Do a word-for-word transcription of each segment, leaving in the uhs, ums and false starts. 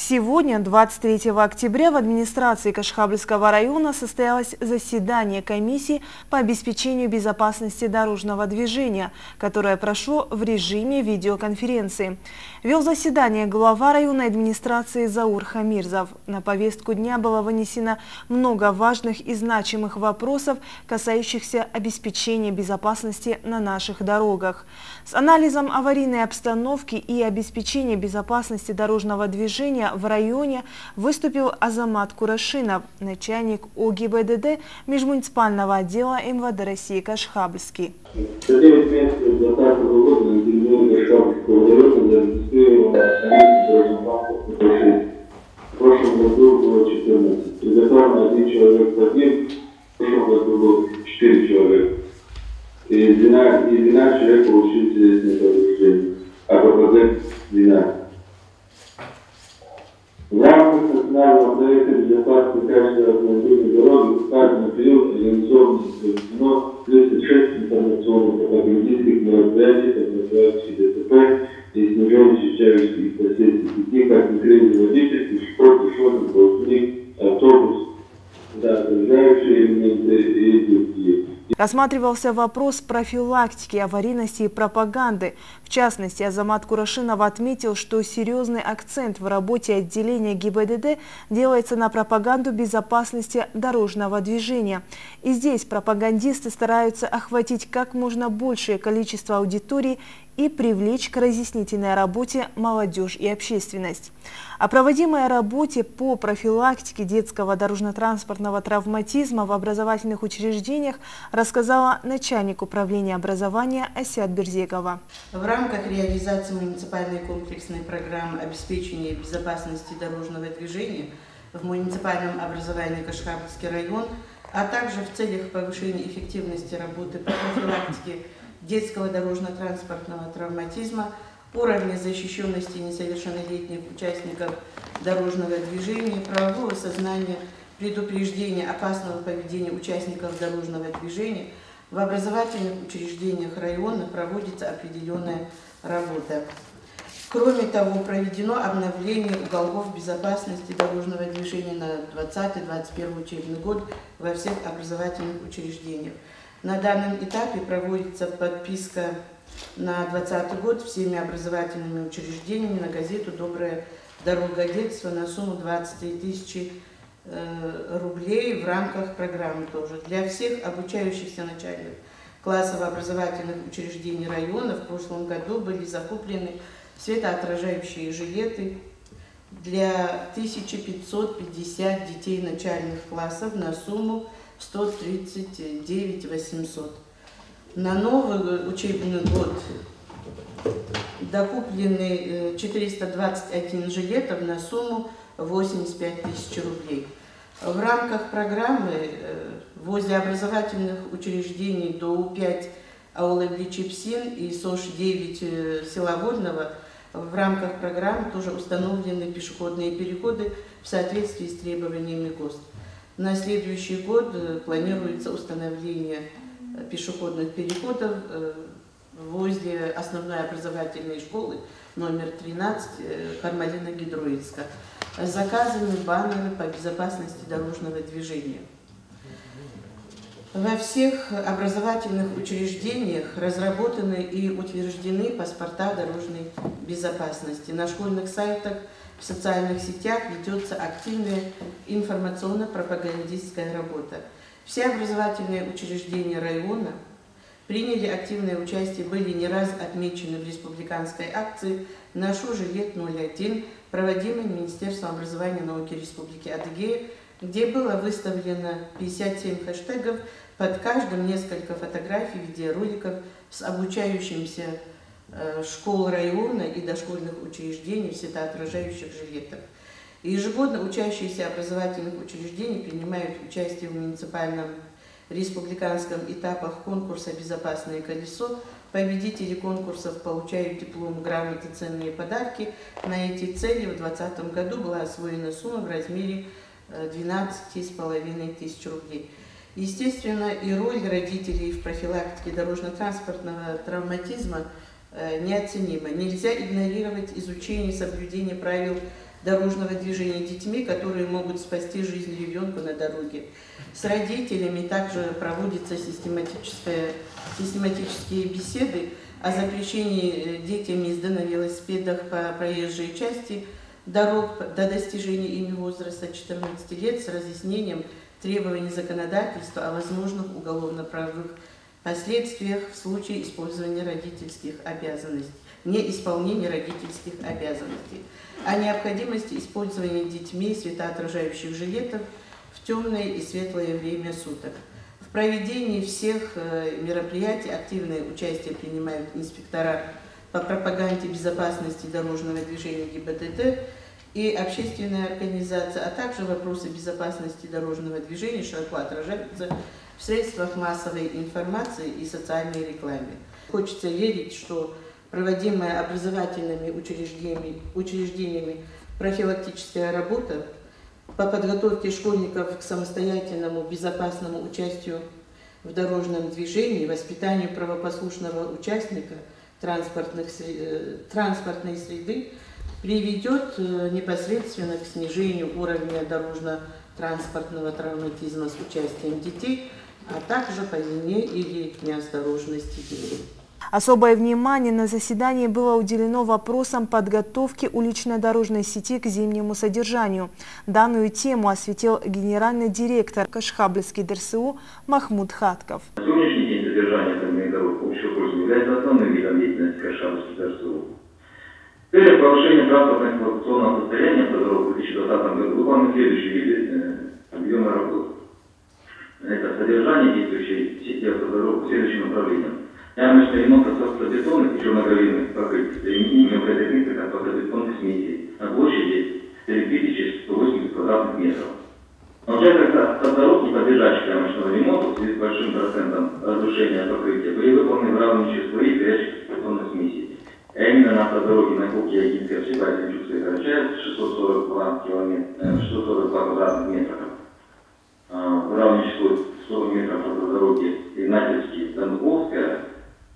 Сегодня, двадцать третьего октября, в администрации Кашхабльского района состоялось заседание комиссии по обеспечению безопасности дорожного движения, которое прошло в режиме видеоконференции. Вел заседание глава районной администрации Заур Хамирзов. На повестку дня было вынесено много важных и значимых вопросов, касающихся обеспечения безопасности на наших дорогах. С анализом аварийной обстановки и обеспечения безопасности дорожного движения в районе выступил Азамат Курашинов, начальник О Г И Б Д Д межмуниципального отдела М В Д России Кашхабльский. За девять месяцев двадцатого года на территории Кашхабльского района зарегистрировано одиннадцать дорожно-транспортных происшествий. В прошлом году было четырнадцать. Приготовлено один человек погиб, в прошлом году было четыре человека. И двенадцать человек получили телесные повреждения, а П П Д двенадцать. В рамках национального проекта безопасности качества автомобильной дороги в указанный период организовано проведено тридцать шесть информационно-пропагандистских мероприятий по профилактике Д Т П и снижению встречающихся последствий пути, как некрыльный водитель, пешеход, пешеходный, ползник, автобус, да, проезжающие элементы и другие. Рассматривался вопрос профилактики, аварийности и пропаганды. В частности, Азамат Курашинов отметил, что серьезный акцент в работе отделения Г И Б Д Д делается на пропаганду безопасности дорожного движения. И здесь пропагандисты стараются охватить как можно большее количество аудитории и привлечь к разъяснительной работе молодежь и общественность. О проводимой работе по профилактике детского дорожно-транспортного травматизма в образовательных учреждениях рассказала начальник управления образования Асят Берзекова. В рамках реализации муниципальной комплексной программы обеспечения безопасности дорожного движения в муниципальном образовании Кашхабльский район, а также в целях повышения эффективности работы по профилактике детского дорожно-транспортного травматизма, уровня защищенности несовершеннолетних участников дорожного движения, правового сознания, предупреждения опасного поведения участников дорожного движения, в образовательных учреждениях района проводится определенная работа. Кроме того, проведено обновление уголков безопасности дорожного движения на двадцатый — двадцать первый учебный год во всех образовательных учреждениях. На данном этапе проводится подписка на двадцатый год всеми образовательными учреждениями на газету «Добрая дорога детства» на сумму двадцать три тысячи рублей в рамках программы тоже. Для всех обучающихся начальных классов образовательных учреждений района в прошлом году были закуплены светоотражающие жилеты для тысячи пятисот пятидесяти детей начальных классов на сумму сто тридцать девять тысяч восемьсот. На новый учебный год докуплены четыреста двадцать один жилетов на сумму восемьдесят пять тысяч рублей. В рамках программы возле образовательных учреждений Д О У пять Аула-Чипсин и С О Ш девять села Вольного в рамках программы тоже установлены пешеходные переходы в соответствии с требованиями ГОСТ. На следующий год планируется установление пешеходных переходов возле основной образовательной школы номер тринадцать Кармалина-Гидроицка. Заказаны баннеры по безопасности дорожного движения. Во всех образовательных учреждениях разработаны и утверждены паспорта дорожной безопасности. На школьных сайтах, в социальных сетях ведется активная информационно-пропагандистская работа. Все образовательные учреждения района приняли активное участие, были не раз отмечены в республиканской акции «Ношу жилет ноль один», проводимой Министерством образования и науки Республики Адыгея, где было выставлено пятьдесят семь хэштегов, под каждым несколько фотографий, видеороликов с обучающимся школ района и дошкольных учреждений в светоотражающих жилетах. Ежегодно учащиеся образовательных учреждений принимают участие в муниципальном республиканском этапах конкурса «Безопасное колесо». Победители конкурсов получают диплом, грамоты, ценные подарки. На эти цели в две тысячи двадцатом году была освоена сумма в размере двенадцати с половиной тысяч рублей. Естественно, и роль родителей в профилактике дорожно-транспортного травматизма неоценима. Нельзя игнорировать изучение и соблюдение правил дорожного движения детьми, которые могут спасти жизнь ребенка на дороге. С родителями также проводятся систематические, систематические беседы о запрещении детям езды на велосипедах по проезжей части дорог до достижения ими возраста четырнадцати лет с разъяснением требований законодательства о возможных уголовно-правовых последствиях в случае использования родительских обязанностей, неисполнения родительских обязанностей, о необходимости использования детьми светоотражающих жилетов в темное и светлое время суток. В проведении всех мероприятий активное участие принимают инспектора по пропаганде безопасности дорожного движения ГИБДД и общественные организации, а также вопросы безопасности дорожного движения широко отражаются в средствах массовой информации и социальной рекламе. Хочется верить, что проводимая образовательными учреждениями, учреждениями профилактическая работа по подготовке школьников к самостоятельному безопасному участию в дорожном движении, воспитанию правопослушного участника транспортных, транспортной среды приведет непосредственно к снижению уровня дорожно-транспортного травматизма с участием детей, а также по вине или неосторожности детей. Особое внимание на заседании было уделено вопросам подготовки улично-дорожной сети к зимнему содержанию. Данную тему осветил генеральный директор Кашхабльский ДРСУ Махмуд Хатков. На сегодняшний день содержание дорожных дорог общего пользования является основным видом деятельности Кашхабльского ДРСУ. В целях повышения транспортно-эксплуатационного состояния автодорог в две тысячи двадцатом году выполнены следующие виды объема работ. Это содержание действующей сети автодорог по следующим направлениям. Ямочный ремонт асфальтобетонных и черногравийных покрытий с применением вредопитных асфальтобетонных смесей на площади три тысячи сто восемьдесят квадратных метров. На участках автодорог, не подлежащих ямочного ремонта, в связи с большим процентом разрушения покрытия, были выполнены выравнивающие слои горячих бетонных смесей. А именно на автодороге на Куке, Ягинской, Арчибальской, Чукской и Карачаевской шестьсот сорок два квадратных метра. Выравнивающий слой сто метров автодороги Игнатьевский, Донковская.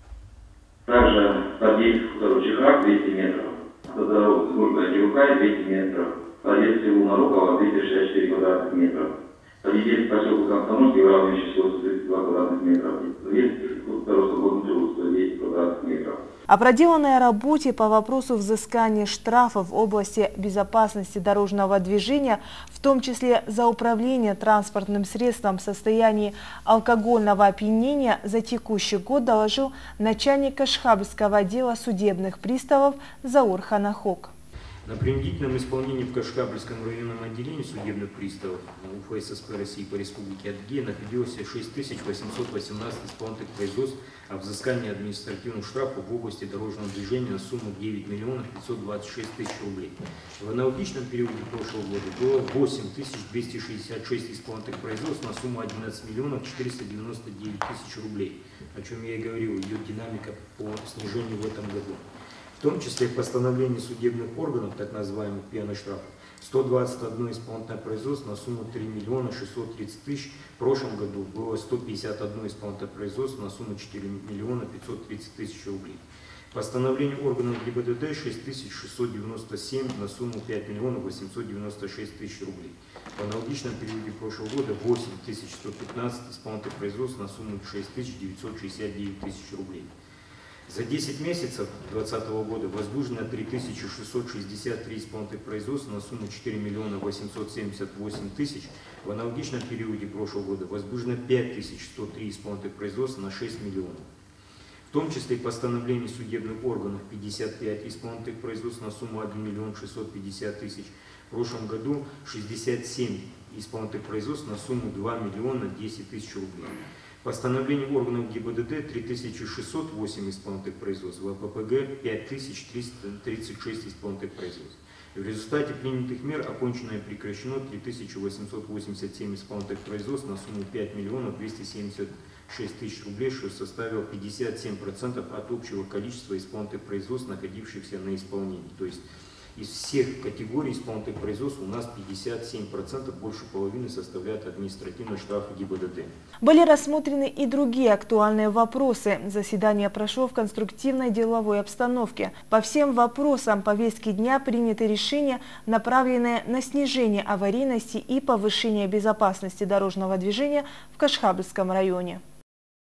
Также подъезд в Чихак двести метров, автодорога Гурка-Кивукай двести метров, подъезд в селу Нарукова двести шестьдесят четыре квадратных метров, подъезд в поселку Комсомольский выравнивающий сто тридцать два квадратных метров, подъезд в Свободный сто десять квадратных метров. О проделанной работе по вопросу взыскания штрафов в области безопасности дорожного движения, в том числе за управление транспортным средством в состоянии алкогольного опьянения, за текущий год доложил начальник Кашхабльского отдела судебных приставов Заур Ханахок. На принудительном исполнении в Кашхабльском районном отделении судебных приставов УФССП России по Республике Адыгея находилось шесть тысяч восемьсот восемнадцать исполнительных производств о взыскании административных штрафов в области дорожного движения на сумму девять миллионов пятьсот двадцать шесть тысяч рублей. В аналогичном периоде прошлого года было восемь тысяч двести шестьдесят шесть исполнительных производств на сумму одиннадцать миллионов четыреста девяносто девять тысяч рублей, о чем я и говорил, идет динамика по снижению в этом году. В том числе в постановлении судебных органов, так называемых пьяных штрафов, сто двадцать одно исполнительное производство на сумму три миллиона шестьсот тридцать тысяч. В прошлом году было сто пятьдесят одно исполнительное производство на сумму четыре миллиона пятьсот тридцать тысяч рублей. Постановление органов ГИБДД шесть тысяч шестьсот девяносто семь на сумму пять миллионов восемьсот девяносто шесть тысяч рублей. В аналогичном периоде прошлого года восемь тысяч сто пятнадцать исполнительных производств на сумму шесть тысяч девятьсот шестьдесят девять тысяч рублей. За десять месяцев две тысячи двадцатого года возбуждено три тысячи шестьсот шестьдесят три исполнительных производства на сумму четыре миллиона восемьсот семьдесят восемь тысяч. В аналогичном периоде прошлого года возбуждено пять тысяч сто три исполнительных производства на шесть миллионов. В том числе постановлений судебных органов пятьдесят пять исполнительных производств на сумму один миллион шестьсот пятьдесят тысяч. В прошлом году шестьдесят семь исполнительных производств на сумму два миллиона десять тысяч рублей. Постановление органов ГИБДД три тысячи шестьсот восемь исполнительных производств, в АППГ пять тысяч триста тридцать шесть исполнительных производств. В результате принятых мер окончено и прекращено три тысячи восемьсот восемьдесят семь исполнительных производств на сумму пять миллионов двести семьдесят шесть тысяч рублей, что составило пятьдесят семь процентов от общего количества исполнительных производств, находившихся на исполнении. То есть Из всех категорий исполнительных производств у нас пятьдесят семь процентов, больше половины составляют административные штрафы ГИБДД. Были рассмотрены и другие актуальные вопросы. Заседание прошло в конструктивной деловой обстановке. По всем вопросам повестки дня приняты решения, направленные на снижение аварийности и повышение безопасности дорожного движения в Кашхабльском районе.